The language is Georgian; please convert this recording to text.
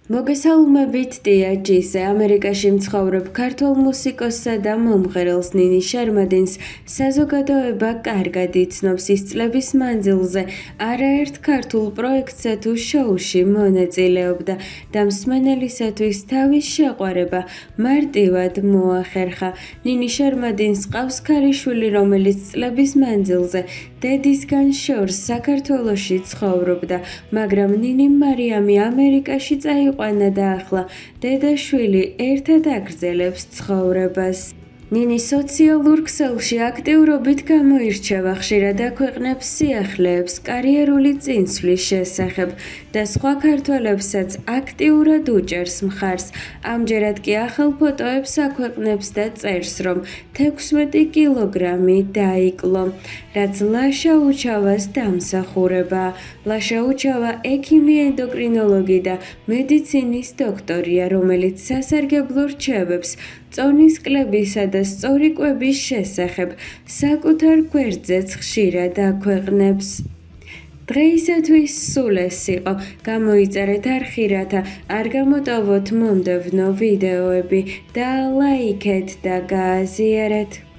მოგესალმებით ტია ჯისე ამერიკაში მცხოვრებ ქართველ მუსიკოსსა და მომღერალს ნინი შერმადინს საზოგადოება კარგად იცნობს ის წლების მანძილზე არაერთ ქართულ პროექტსა თუ შოუში მონაწილეობდა და მსმენელისათვის თავის შეყვარება მარტივად მოახერხა. ნინი შერმადინს ყავს ქალიშვილი, რომელიც წლების მანძილზე დედისგან შორს საქართველოში ცხოვრობდა, მაგრამ ნინიმ მარიამი ამერიკაში წაიყვანა და ახლა დედა-შვილი ერთად აგრძელებს ცხოვრებას. ნინი სოციალურ ქსელში აქტიურობით გამოირჩევა, ხშირად აქვეყნებს სიახლეებს კარიერული წინსვლის შესახებ და სხვა ქართველებსაც აქტიურად უჭერს მხარს. ამჯერად კი ახალ ფოტოებს აქვეყნებს და წერს, რომ 16 კილოგრამი დაიკლო, რაც ლაშა უჩავას დამსახურებაა. ლაშა უჩავა ექიმი, ენდოკრინოლოგი და მედიცინის დოქტორია, რომელიც სასარგებლო რჩევებს წონის კლებისა და სწორი კვების შესახებ საკუთარ გვერდზეც ხშირად აქვეყნებს. დღეისათვის სულ ეს იყო. გამოიწერეთ არხი, რათა არ გამოტოვოთ მომდევნო ვიდეოები და ლაიქეთ და გააზიარეთ.